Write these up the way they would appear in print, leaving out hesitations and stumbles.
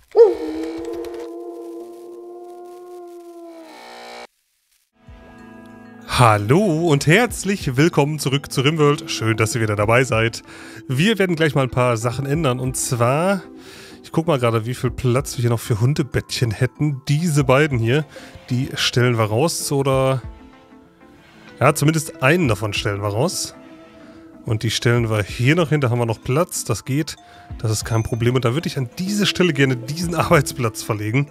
Hallo und herzlich willkommen zurück zu RimWorld. Schön, dass ihr wieder dabei seid. Wir werden gleich mal ein paar Sachen ändern. Und zwar, ich gucke mal gerade, wie viel Platz wir hier noch für Hundebettchen hätten. Diese beiden hier, die stellen wir raus. Oder, ja, zumindest einen davon stellen wir raus. Und die stellen wir hier noch hin. Da haben wir noch Platz. Das geht. Das ist kein Problem. Und da würde ich an diese Stelle gerne diesen Arbeitsplatz verlegen.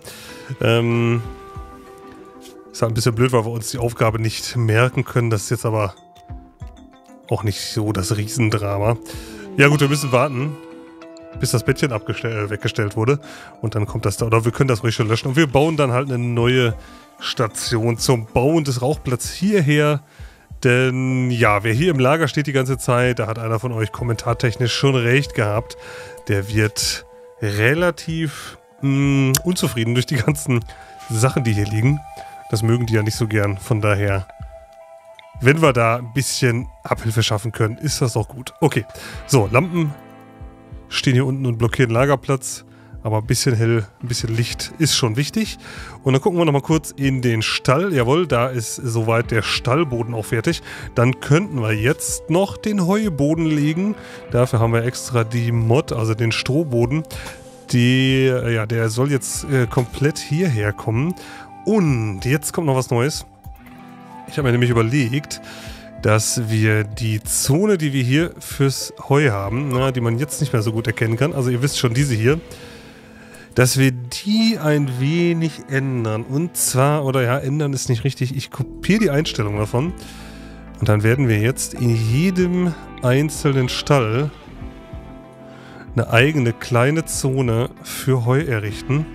Ist halt ein bisschen blöd, weil wir uns die Aufgabe nicht merken können. Das ist jetzt aber auch nicht so das Riesendrama. Ja gut, wir müssen warten, bis das Bettchen weggestellt wurde. Und dann kommt das da. Oder wir können das ruhig schon löschen. Und wir bauen dann halt eine neue Station zum Bauen des Rauchplatzes hierher. Denn ja, wer hier im Lager steht die ganze Zeit, da hat einer von euch kommentartechnisch schon recht gehabt. Der wird relativ unzufrieden durch die ganzen Sachen, die hier liegen. Das mögen die ja nicht so gern. Von daher, wenn wir da ein bisschen Abhilfe schaffen können, ist das auch gut. Okay, so, Lampen stehen hier unten und blockieren Lagerplatz. Aber ein bisschen hell, ein bisschen Licht ist schon wichtig. Und dann gucken wir nochmal kurz in den Stall. Jawohl, da ist soweit der Stallboden auch fertig. Dann könnten wir jetzt noch den Heuboden legen. Dafür haben wir extra die Mod, also den Strohboden. Der soll jetzt komplett hierher kommen. Und jetzt kommt noch was Neues. Ich habe mir nämlich überlegt, dass wir die Zone, die wir hier fürs Heu haben, die man jetzt nicht mehr so gut erkennen kann, also ihr wisst schon, diese hier, dass wir die ein wenig ändern. Und zwar, oder ja, ändern ist nicht richtig, ich kopiere die Einstellung davon. Und dann werden wir jetzt in jedem einzelnen Stall eine eigene kleine Zone für Heu errichten.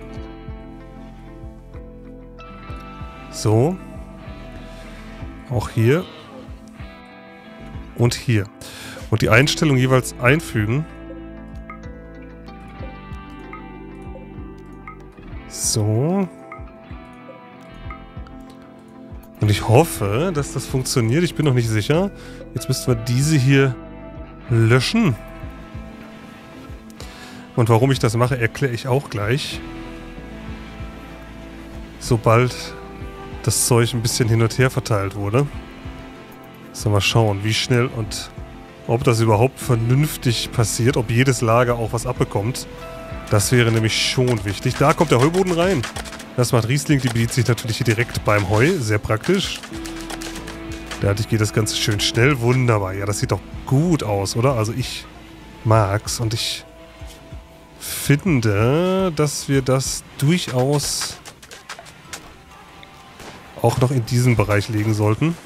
So. Auch hier. Und hier. Und die Einstellung jeweils einfügen. So. Und ich hoffe, dass das funktioniert. Ich bin noch nicht sicher. Jetzt müssten wir diese hier löschen. Und warum ich das mache, erkläre ich auch gleich. Sobald das Zeug ein bisschen hin und her verteilt wurde. So, mal schauen, wie schnell und ob das überhaupt vernünftig passiert, ob jedes Lager auch was abbekommt. Das wäre nämlich schon wichtig. Da kommt der Heuboden rein. Das macht Riesling, die bedient sich natürlich hier direkt beim Heu. Sehr praktisch. Dadurch geht das Ganze schön schnell. Wunderbar. Ja, das sieht doch gut aus, oder? Also ich mag's und ich finde, dass wir das durchaus auch noch in diesen Bereich legen sollten.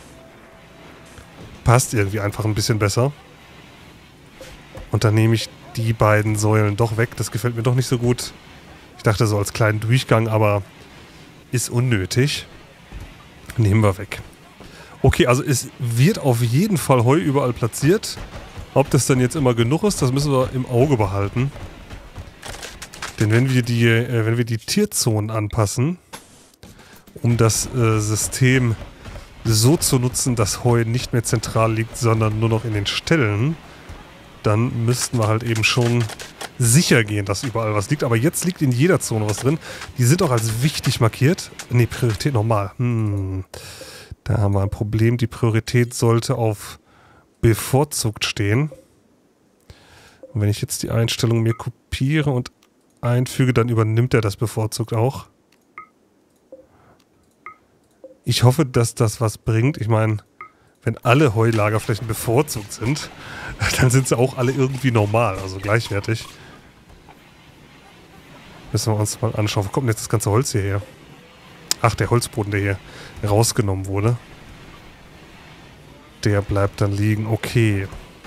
Passt irgendwie einfach ein bisschen besser. Und dann nehme ich die beiden Säulen doch weg. Das gefällt mir doch nicht so gut. Ich dachte so als kleinen Durchgang, aber ist unnötig. Nehmen wir weg. Okay, also es wird auf jeden Fall Heu überall platziert. Ob das dann jetzt immer genug ist, das müssen wir im Auge behalten. Denn wenn wir die Tierzonen anpassen, um das System so zu nutzen, dass Heu nicht mehr zentral liegt, sondern nur noch in den Ställen, dann müssten wir halt eben schon sicher gehen, dass überall was liegt. Aber jetzt liegt in jeder Zone was drin. Die sind auch als wichtig markiert. Ne, Priorität normal. Da haben wir ein Problem. Die Priorität sollte auf bevorzugt stehen. Und wenn ich jetzt die Einstellung mir kopiere und einfüge, dann übernimmt er das bevorzugt auch. Ich hoffe, dass das was bringt. Ich meine, wenn alle Heulagerflächen bevorzugt sind, dann sind sie auch alle irgendwie normal, also gleichwertig. Müssen wir uns mal anschauen. Wo kommt denn jetzt das ganze Holz hierher? Ach, der Holzboden, der hier rausgenommen wurde. Der bleibt dann liegen. Okay.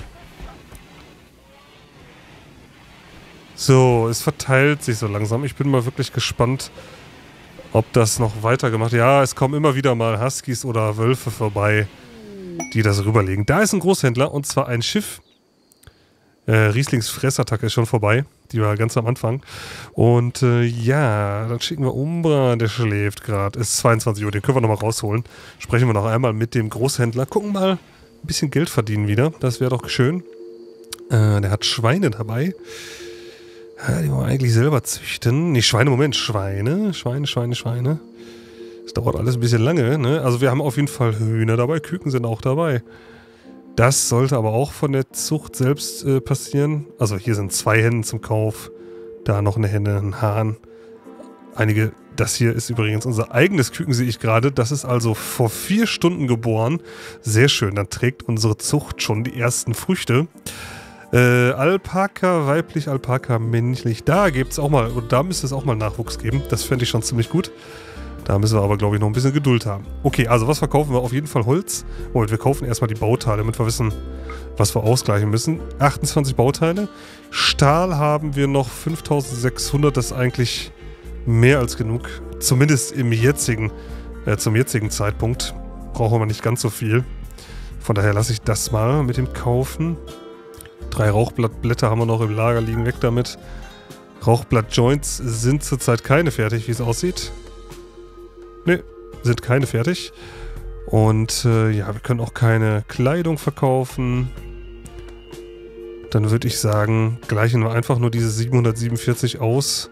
So, es verteilt sich so langsam. Ich bin mal wirklich gespannt, ob das noch weitergemacht wird. Ja, es kommen immer wieder mal Huskies oder Wölfe vorbei, die das rüberlegen. Da ist ein Großhändler, und zwar ein Schiff. Rieslings Fressattacke ist schon vorbei. Die war ganz am Anfang. Und ja, dann schicken wir Umbra, der schläft gerade. Ist 22 Uhr, den können wir nochmal rausholen. Sprechen wir noch einmal mit dem Großhändler. Gucken mal, ein bisschen Geld verdienen wieder. Das wäre doch schön. Der hat Schweine dabei. Ja, die wollen wir eigentlich selber züchten. Nee, Schweine, Moment, Schweine. Schweine. Das dauert alles ein bisschen lange, ne? Also wir haben auf jeden Fall Hühner dabei, Küken sind auch dabei. Das sollte aber auch von der Zucht selbst passieren. Also hier sind 2 Hennen zum Kauf. Da noch eine Henne, ein Hahn. Das hier ist übrigens unser eigenes Küken, sehe ich gerade. Das ist also vor 4 Stunden geboren. Sehr schön, dann trägt unsere Zucht schon die ersten Früchte. Alpaka, weiblich, Alpaka, männlich. Da gibt's auch mal, und da müsste es auch mal Nachwuchs geben. Das fände ich schon ziemlich gut. Da müssen wir aber, glaube ich, noch ein bisschen Geduld haben. Okay, also was verkaufen wir? Auf jeden Fall Holz. Moment, wir kaufen erstmal die Bauteile, damit wir wissen, was wir ausgleichen müssen. 28 Bauteile. Stahl haben wir noch 5600. Das ist eigentlich mehr als genug. Zumindest zum jetzigen Zeitpunkt. Brauchen wir nicht ganz so viel. Von daher lasse ich das mal mit dem Kaufen. 3 Rauchblattblätter haben wir noch im Lager liegen. Weg damit. Rauchblattjoints sind zurzeit keine fertig, wie es aussieht. Ne, sind keine fertig. Und ja, wir können auch keine Kleidung verkaufen. Dann würde ich sagen, gleichen wir einfach nur diese 747 aus.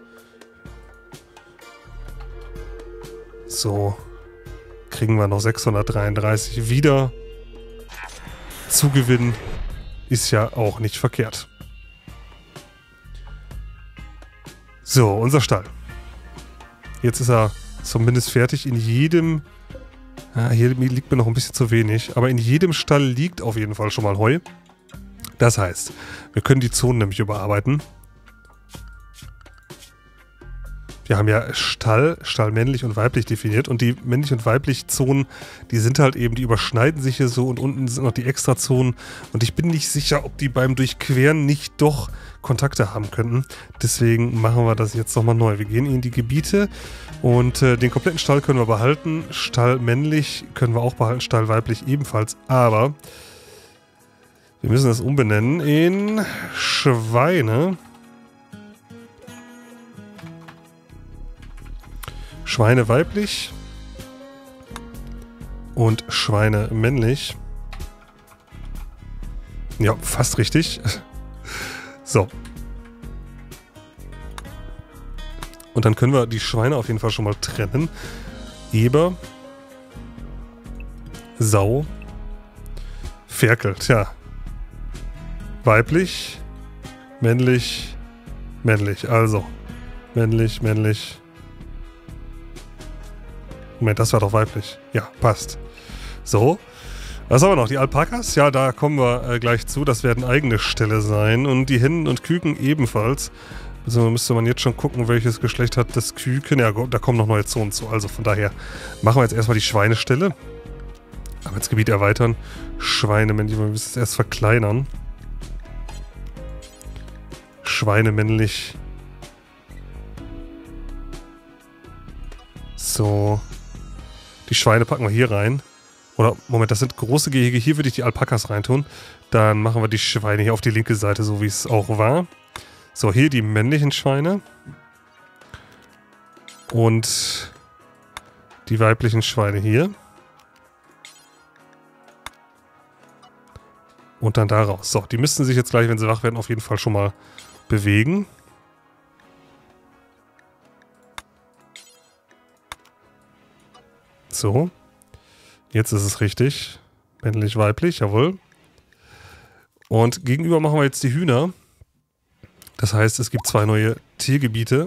So. Kriegen wir noch 633 wieder. Zugewinn ist ja auch nicht verkehrt. So, unser Stall. Jetzt ist er zumindest fertig. In jedem... hier liegt mir noch ein bisschen zu wenig. Aber in jedem Stall liegt auf jeden Fall schon mal Heu. Das heißt, wir können die Zonen nämlich überarbeiten. Wir haben ja Stall männlich und weiblich definiert. Und die männlich und weiblich Zonen, die sind halt eben, die überschneiden sich hier so. Und unten sind noch die Extrazonen. Und ich bin nicht sicher, ob die beim Durchqueren nicht doch Kontakte haben könnten. Deswegen machen wir das jetzt nochmal neu. Wir gehen in die Gebiete. Und den kompletten Stall können wir behalten. Stall männlich können wir auch behalten. Stall weiblich ebenfalls. Aber wir müssen das umbenennen in Schweine. Schweine weiblich und Schweine männlich. Ja, fast richtig. So. Und dann können wir die Schweine auf jeden Fall schon mal trennen. Eber, Sau, Ferkel. Tja. Weiblich, männlich, männlich. Also, männlich, männlich. Moment, das war doch weiblich. Ja, passt. So. Was haben wir noch? Die Alpakas? Ja, da kommen wir gleich zu. Das werden eigene Ställe sein. Und die Hennen und Küken ebenfalls. Also müsste man jetzt schon gucken, welches Geschlecht hat das Küken. Ja, da kommen noch neue Zonen zu. Also von daher machen wir jetzt erstmal die Schweineställe. Arbeitsgebiet erweitern. Schweine männlich. Wir müssen es erst verkleinern. Schweine männlich. So. Die Schweine packen wir hier rein. Oder, Moment, das sind große Gehege. Hier würde ich die Alpakas reintun. Dann machen wir die Schweine hier auf die linke Seite, so wie es auch war. So, hier die männlichen Schweine. Und die weiblichen Schweine hier. Und dann da raus. So, die müssten sich jetzt gleich, wenn sie wach werden, auf jeden Fall schon mal bewegen. So. Jetzt ist es richtig. Männlich, weiblich, jawohl. Und gegenüber machen wir jetzt die Hühner. Das heißt, es gibt 2 neue Tiergebiete.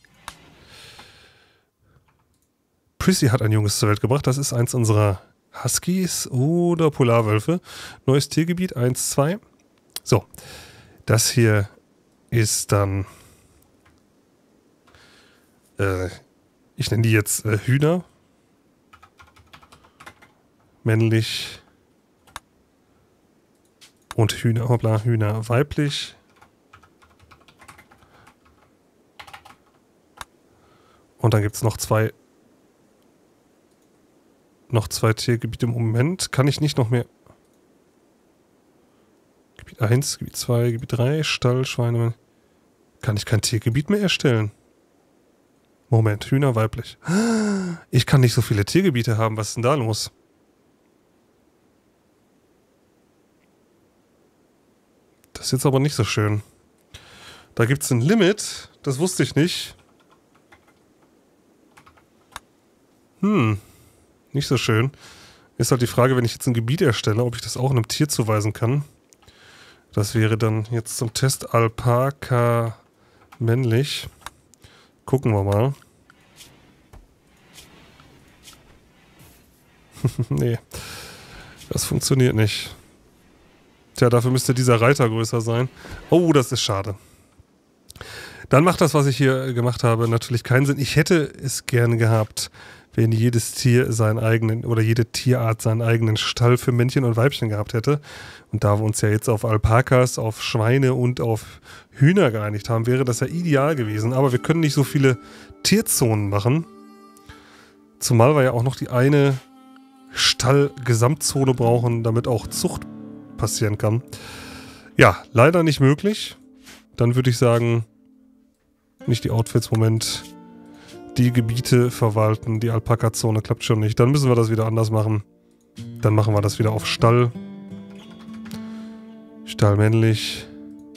Prissy hat ein Junges zur Welt gebracht. Das ist eins unserer Huskies oder Polarwölfe. Neues Tiergebiet, 1, 2. So. Das hier ist dann... ich nenne die jetzt Hühner. Männlich und Hühner, hoppla, Hühner weiblich. Und dann gibt es noch zwei Tiergebiete im Moment. Kann ich nicht noch mehr... Gebiet 1, Gebiet 2, Gebiet 3, Stall, Schweine... Kann ich kein Tiergebiet mehr erstellen? Moment, Hühner weiblich. Ich kann nicht so viele Tiergebiete haben. Was ist denn da los? Das ist jetzt aber nicht so schön. Da gibt es ein Limit. Das wusste ich nicht. Nicht so schön. Ist halt die Frage, wenn ich jetzt ein Gebiet erstelle, ob ich das auch einem Tier zuweisen kann. Das wäre dann jetzt zum Test Alpaka männlich. Gucken wir mal. Nee, das funktioniert nicht. Tja, dafür müsste dieser Reiter größer sein. Oh, das ist schade. Dann macht das, was ich hier gemacht habe, natürlich keinen Sinn. Ich hätte es gerne gehabt, wenn jedes Tier seinen eigenen oder jede Tierart seinen eigenen Stall für Männchen und Weibchen gehabt hätte. Und da wir uns ja jetzt auf Alpakas, auf Schweine und auf Hühner geeinigt haben, wäre das ja ideal gewesen. Aber wir können nicht so viele Tierzonen machen. Zumal wir ja auch noch die eine Stall-Gesamtzone brauchen, damit auch Zucht passieren kann. Ja, leider nicht möglich. Dann würde ich sagen, nicht die Outfits, Moment. Die Gebiete verwalten, die Alpaka-Zone klappt schon nicht. Dann müssen wir das wieder anders machen. Dann machen wir das wieder auf Stall. Stall männlich.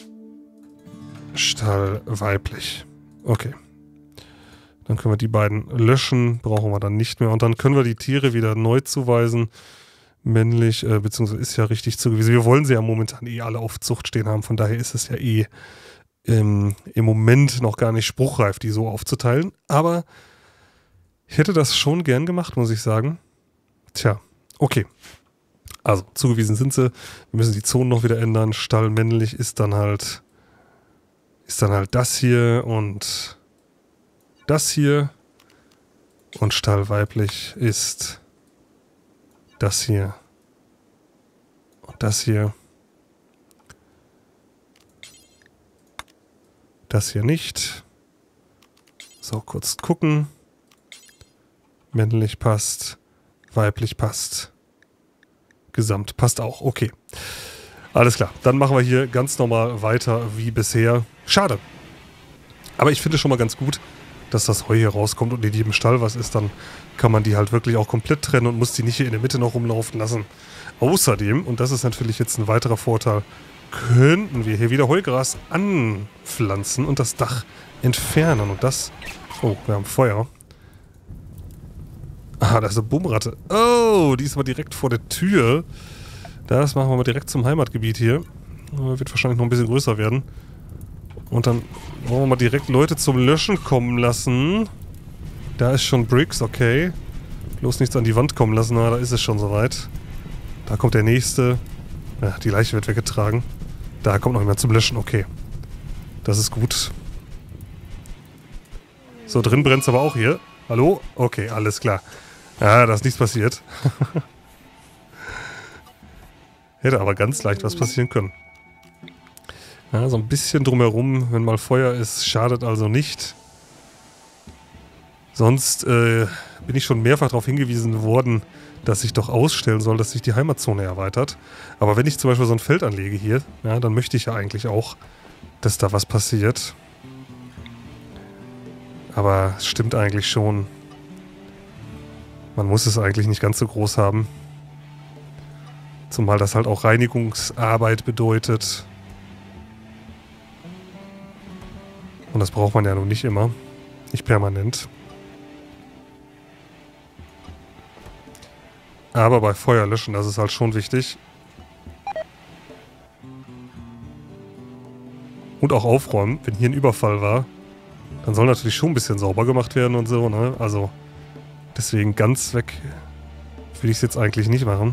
Stall weiblich. Okay. Dann können wir die beiden löschen, brauchen wir dann nicht mehr. Und dann können wir die Tiere wieder neu zuweisen. Männlich, beziehungsweise ist ja richtig zugewiesen. Wir wollen sie ja momentan eh alle auf Zucht stehen haben. Von daher ist es ja eh im Moment noch gar nicht spruchreif, die so aufzuteilen. Aber ich hätte das schon gern gemacht, muss ich sagen. Tja, okay. Also, zugewiesen sind sie. Wir müssen die Zonen noch wieder ändern. Stall männlich ist dann halt das hier und das hier. Und Stall weiblich ist das hier. Und das hier. Das hier nicht. So, kurz gucken. Männlich passt. Weiblich passt. Gesamt passt auch. Okay. Alles klar. Dann machen wir hier ganz normal weiter wie bisher. Schade. Aber ich finde schon mal ganz gut, dass das Heu hier rauskommt und in jedem Stall was ist. Dann kann man die halt wirklich auch komplett trennen und muss die nicht hier in der Mitte noch rumlaufen lassen. Außerdem, und das ist natürlich jetzt ein weiterer Vorteil, könnten wir hier wieder Heugras anpflanzen und das Dach entfernen. Und das... Oh, wir haben Feuer. Ah, da ist eine Bummratte. Oh, die ist aber direkt vor der Tür. Das machen wir mal direkt zum Heimatgebiet hier. Wird wahrscheinlich noch ein bisschen größer werden. Und dann wollen wir mal direkt Leute zum Löschen kommen lassen. Da ist schon Bricks, okay. Bloß nichts an die Wand kommen lassen, na, da ist es schon soweit. Da kommt der nächste. Ja, die Leiche wird weggetragen. Da kommt noch jemand zum Löschen, okay. Das ist gut. So, drin brennt es aber auch hier. Hallo? Okay, alles klar. Ja, da ist nichts passiert. Hätte aber ganz leicht was passieren können. Ja, so ein bisschen drumherum, wenn mal Feuer ist, schadet also nicht. Sonst bin ich schon mehrfach darauf hingewiesen worden, dass ich doch ausstellen soll, dass sich die Heimatzone erweitert. Aber wenn ich zum Beispiel so ein Feld anlege hier, ja, dann möchte ich ja eigentlich auch, dass da was passiert. Aber es stimmt eigentlich schon. Man muss es eigentlich nicht ganz so groß haben. Zumal das halt auch Reinigungsarbeit bedeutet. Und das braucht man ja nun nicht immer. Nicht permanent. Aber bei Feuer löschen, das ist halt schon wichtig. Und auch aufräumen, wenn hier ein Überfall war. Dann soll natürlich schon ein bisschen sauber gemacht werden und so, ne? Also, deswegen ganz weg will ich es jetzt eigentlich nicht machen.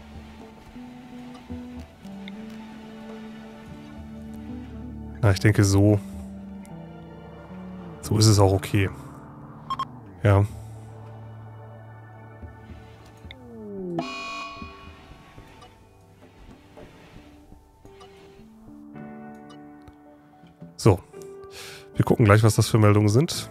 Na, ich denke so. So ist es auch okay. Ja. So. Wir gucken gleich, was das für Meldungen sind.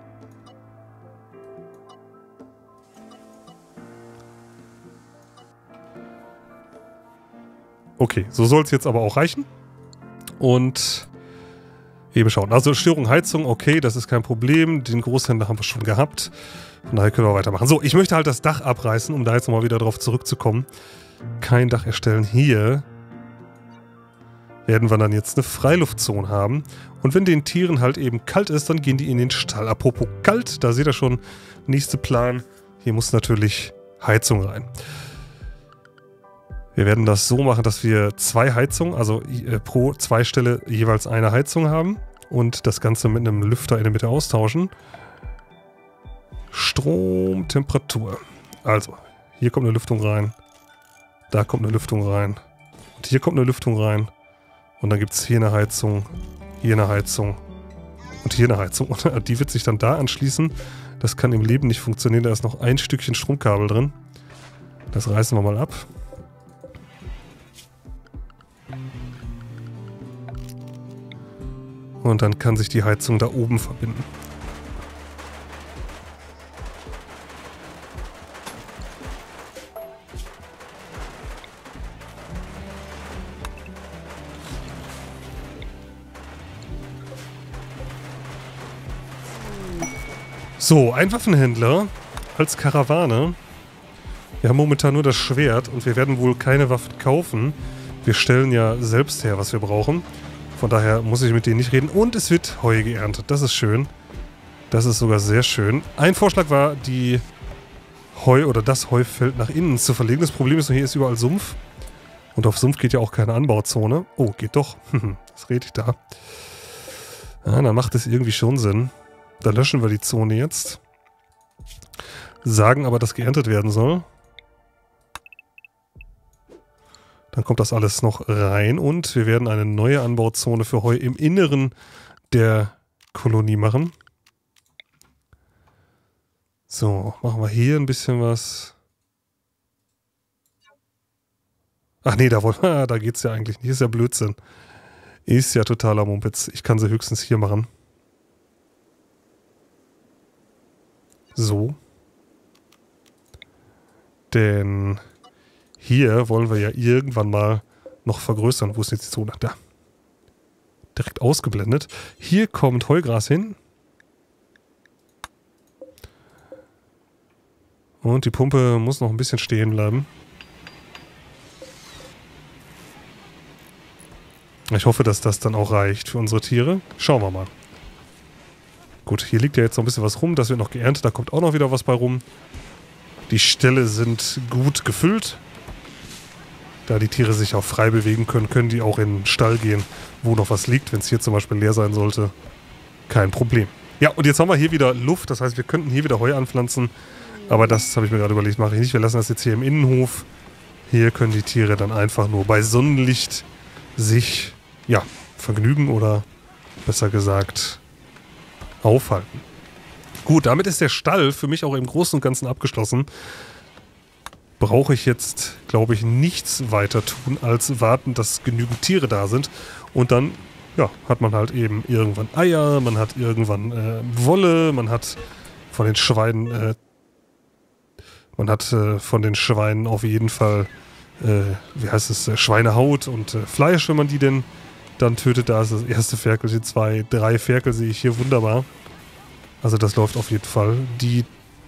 Okay, so soll es jetzt aber auch reichen. Und eben schauen. Also Störung Heizung, okay, das ist kein Problem. Den Großhändler haben wir schon gehabt. Von daher können wir weitermachen. So, ich möchte halt das Dach abreißen, um da jetzt nochmal wieder drauf zurückzukommen. Kein Dach erstellen hier. werden wir dann jetzt eine Freiluftzone haben. Und wenn den Tieren halt eben kalt ist, dann gehen die in den Stall. Apropos kalt, da seht ihr schon, nächster Plan. Hier muss natürlich Heizung rein. Wir werden das so machen, dass wir 2 Heizungen, also pro 2 Stelle jeweils eine Heizung haben und das Ganze mit einem Lüfter in der Mitte austauschen. Strom, Temperatur. Also, hier kommt eine Lüftung rein, da kommt eine Lüftung rein und hier kommt eine Lüftung rein und dann gibt es hier eine Heizung, hier eine Heizung und hier eine Heizung und die wird sich dann da anschließen. Das kann im Leben nicht funktionieren, da ist noch ein Stückchen Stromkabel drin. Das reißen wir mal ab. Und dann kann sich die Heizung da oben verbinden. So, ein Waffenhändler als Karawane. Wir haben momentan nur das Schwert und wir werden wohl keine Waffen kaufen. Wir stellen ja selbst her, was wir brauchen. Von daher muss ich mit denen nicht reden. Und es wird Heu geerntet. Das ist schön. Das ist sogar sehr schön. Ein Vorschlag war, die Heu oder das Heufeld nach innen zu verlegen. Das Problem ist, hier ist überall Sumpf. Und auf Sumpf geht ja auch keine Anbauzone. Oh, geht doch. Was rede ich da? Ja, dann macht es irgendwie schon Sinn. Dann löschen wir die Zone jetzt. Sagen aber, dass geerntet werden soll. Dann kommt das alles noch rein und wir werden eine neue Anbauzone für Heu im Inneren der Kolonie machen. So, machen wir hier ein bisschen was. Ach nee, da geht's ja eigentlich nicht. Ist ja Blödsinn. Ist ja totaler Mumpitz. Ich kann sie höchstens hier machen. So. Denn hier wollen wir ja irgendwann mal noch vergrößern. Wo ist jetzt die Zone? Da. Direkt ausgeblendet. Hier kommt Heugras hin. Und die Pumpe muss noch ein bisschen stehen bleiben. Ich hoffe, dass das dann auch reicht für unsere Tiere. Schauen wir mal. Gut, hier liegt ja jetzt noch ein bisschen was rum. Das wird noch geerntet. Da kommt auch noch wieder was bei rum. Die Ställe sind gut gefüllt. Da die Tiere sich auch frei bewegen können, können die auch in den Stall gehen, wo noch was liegt. Wenn es hier zum Beispiel leer sein sollte, kein Problem. Ja, und jetzt haben wir hier wieder Luft. Das heißt, wir könnten hier wieder Heu anpflanzen. Aber das habe ich mir gerade überlegt, mache ich nicht. Wir lassen das jetzt hier im Innenhof. Hier können die Tiere dann einfach nur bei Sonnenlicht sich, ja, vergnügen oder besser gesagt aufhalten. Gut, damit ist der Stall für mich auch im Großen und Ganzen abgeschlossen. Brauche ich jetzt, glaube ich, nichts weiter tun, als warten, dass genügend Tiere da sind. Und dann, ja, hat man halt eben irgendwann Eier, man hat irgendwann Wolle, man hat von den Schweinen, auf jeden Fall, wie heißt es, Schweinehaut und Fleisch, wenn man die denn dann tötet. Da ist das erste Ferkel, 2, 3 Ferkel sehe ich hier wunderbar. Also das läuft auf jeden Fall. Die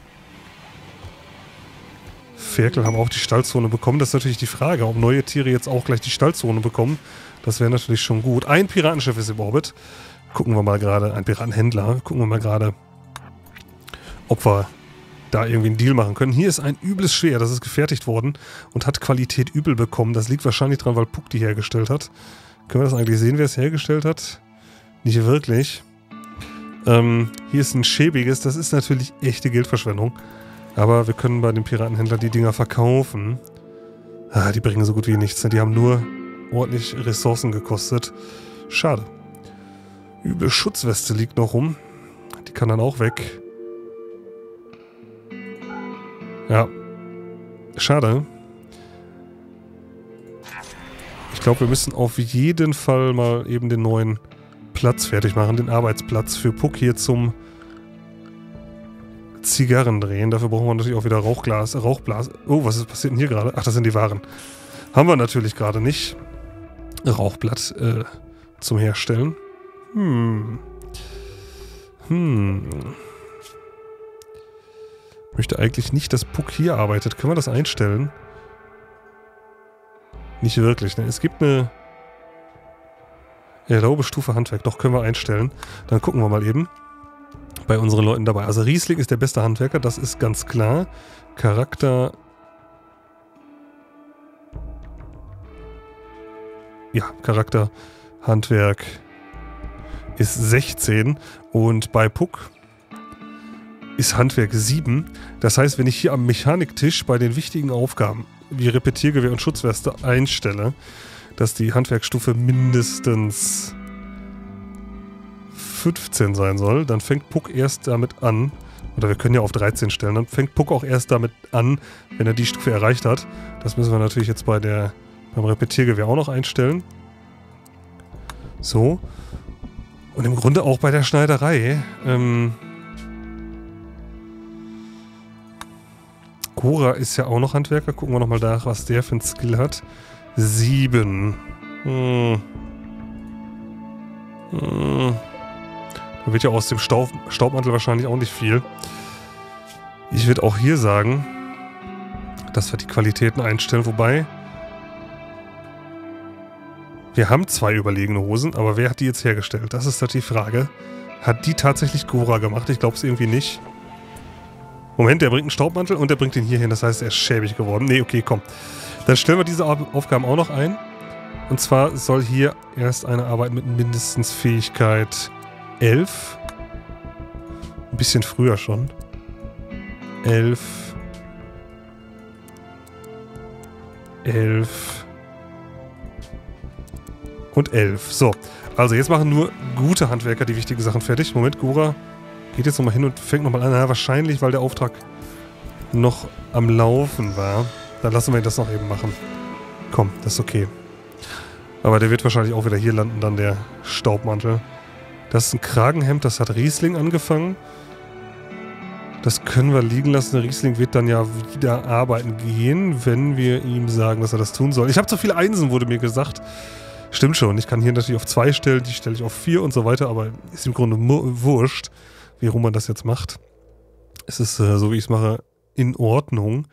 Ferkel haben auch die Stallzone bekommen. Das ist natürlich die Frage, ob neue Tiere jetzt auch gleich die Stallzone bekommen. Das wäre natürlich schon gut. Ein Piratenschiff ist im Orbit. Gucken wir mal gerade, ein Piratenhändler. Gucken wir mal gerade, ob wir da irgendwie einen Deal machen können. Hier ist ein übles Schwert, das ist gefertigt worden und hat Qualität übel bekommen. Das liegt wahrscheinlich dran, weil Puck die hergestellt hat. Können wir das eigentlich sehen, wer es hergestellt hat? Nicht wirklich. Hier ist ein schäbiges, das ist natürlich echte Geldverschwendung. Aber wir können bei dem Piratenhändler die Dinger verkaufen. Ah, die bringen so gut wie nichts. Die haben nur ordentlich Ressourcen gekostet. Schade. Üble Schutzweste liegt noch rum. Die kann dann auch weg. Ja. Schade. Ich glaube, wir müssen auf jeden Fall mal eben den neuen Platz fertig machen. Den Arbeitsplatz für Puck hier zum Zigarren drehen. Dafür brauchen wir natürlich auch wieder Rauchblas. Oh, was passiert denn hier gerade? Ach, das sind die Waren. Haben wir natürlich gerade nicht. Rauchblatt zum Herstellen. Möchte eigentlich nicht, dass Puck hier arbeitet. Können wir das einstellen? Nicht wirklich, ne? Es gibt eine Erlaube Stufe Handwerk. Doch, können wir einstellen. Dann gucken wir mal eben bei unseren Leuten dabei. Also Riesling ist der beste Handwerker, das ist ganz klar. Charakter... Ja, Charakter, Handwerk ist 16 und bei Puck ist Handwerk 7. Das heißt, wenn ich hier am Mechaniktisch bei den wichtigen Aufgaben wie Repetiergewehr und Schutzweste einstelle, dass die Handwerkstufe mindestens 15 sein soll, dann fängt Puck erst damit an, oder wir können ja auf 13 stellen, dann fängt Puck auch erst damit an, wenn er die Stufe erreicht hat. Das müssen wir natürlich jetzt beim Repetiergewehr auch noch einstellen. So. Und im Grunde auch bei der Schneiderei. Gora ist ja auch noch Handwerker. Gucken wir nochmal nach, was der für ein Skill hat. 7. Da wird ja aus dem Staubmantel wahrscheinlich auch nicht viel. Ich würde auch hier sagen, dass wir die Qualitäten einstellen. Wobei, wir haben 2 überlegene Hosen, aber wer hat die jetzt hergestellt? Das ist halt die Frage. Hat die tatsächlich Gora gemacht? Ich glaube es irgendwie nicht. Moment, der bringt einen Staubmantel und der bringt den hier hin. Das heißt, er ist schäbig geworden. Nee, okay, komm. Dann stellen wir diese Aufgaben auch noch ein. Und zwar soll hier erst eine Arbeit mit mindestens Fähigkeit 11. Ein bisschen früher schon. 11. 11. Und 11. So, also jetzt machen nur gute Handwerker die wichtigen Sachen fertig. Moment, Gora geht jetzt nochmal hin und fängt nochmal an. Na, wahrscheinlich, weil der Auftrag noch am Laufen war. Dann lassen wir ihn das noch eben machen. Komm, das ist okay. Aber der wird wahrscheinlich auch wieder hier landen, dann der Staubmantel. Das ist ein Kragenhemd, das hat Riesling angefangen. Das können wir liegen lassen. Riesling wird dann ja wieder arbeiten gehen, wenn wir ihm sagen, dass er das tun soll. Ich habe zu viele Einsen, wurde mir gesagt. Stimmt schon, ich kann hier natürlich auf 2 stellen, die stelle ich auf 4 und so weiter, aber ist im Grunde wurscht, wie rum man das jetzt macht. Es ist, so wie ich es mache, in Ordnung.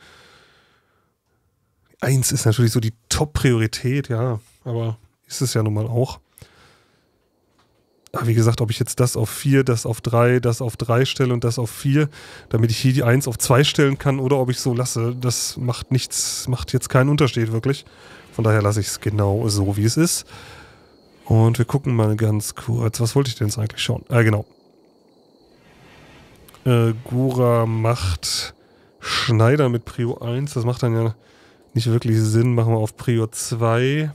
1 ist natürlich so die Top-Priorität, ja, aber ist es ja nun mal auch. Aber wie gesagt, ob ich jetzt das auf 4, das auf 3, das auf 3 stelle und das auf 4, damit ich hier die 1 auf 2 stellen kann oder ob ich so lasse, das macht nichts, macht jetzt keinen Unterschied wirklich. Von daher lasse ich es genau so, wie es ist. Und wir gucken mal ganz kurz. Was wollte ich denn jetzt eigentlich schauen? Genau. Gora macht Schneider mit Prio 1. Das macht dann ja nicht wirklich Sinn. Machen wir auf Prio 2.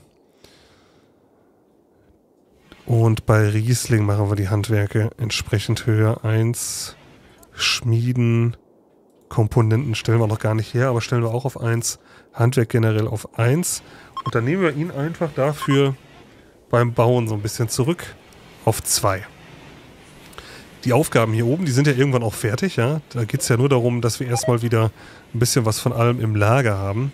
Und bei Riesling machen wir die Handwerke entsprechend höher. 1. Schmieden. Komponenten stellen wir noch gar nicht her, aber stellen wir auch auf 1. Handwerk generell auf 1. Und dann nehmen wir ihn einfach dafür beim Bauen so ein bisschen zurück auf 2. Die Aufgaben hier oben, die sind ja irgendwann auch fertig, ja. Da geht es ja nur darum, dass wir erstmal wieder ein bisschen was von allem im Lager haben.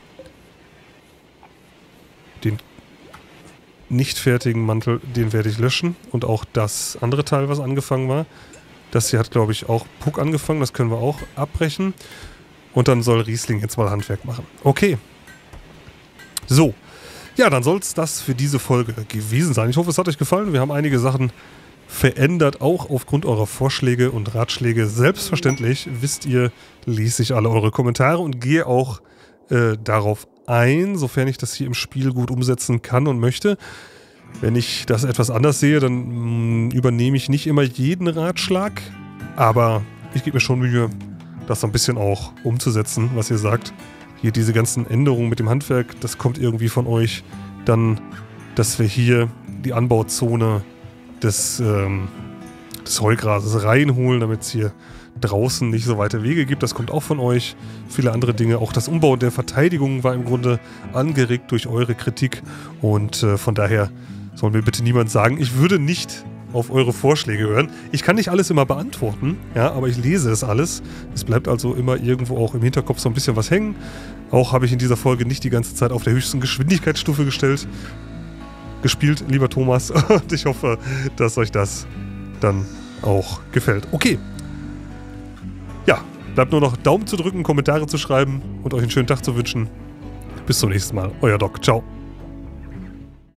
Den nicht fertigen Mantel, den werde ich löschen. Und auch das andere Teil, was angefangen war. Das hier hat, glaube ich, auch Puck angefangen. Das können wir auch abbrechen. Und dann soll Riesling jetzt mal Handwerk machen. Okay. So. Ja, dann soll es das für diese Folge gewesen sein. Ich hoffe, es hat euch gefallen. Wir haben einige Sachen verändert, auch aufgrund eurer Vorschläge und Ratschläge. Selbstverständlich, wisst ihr, lese ich alle eure Kommentare und gehe auch darauf ein, sofern ich das hier im Spiel gut umsetzen kann und möchte. Wenn ich das etwas anders sehe, dann übernehme ich nicht immer jeden Ratschlag, aber ich gebe mir schon Mühe, das so ein bisschen auch umzusetzen, was ihr sagt. Hier diese ganzen Änderungen mit dem Handwerk, das kommt irgendwie von euch. Dann, dass wir hier die Anbauzone des Heugrases reinholen, damit es hier draußen nicht so weite Wege gibt. Das kommt auch von euch. Viele andere Dinge. Auch das Umbauen der Verteidigung war im Grunde angeregt durch eure Kritik. Und von daher soll mir bitte niemand sagen, ich würde nicht auf eure Vorschläge hören. Ich kann nicht alles immer beantworten, ja, aber ich lese es alles. Es bleibt also immer irgendwo auch im Hinterkopf so ein bisschen was hängen. Auch habe ich in dieser Folge nicht die ganze Zeit auf der höchsten Geschwindigkeitsstufe gespielt, lieber Thomas. Und ich hoffe, dass euch das dann auch gefällt. Okay. Ja, bleibt nur noch Daumen zu drücken, Kommentare zu schreiben und euch einen schönen Tag zu wünschen. Bis zum nächsten Mal. Euer Doc. Ciao.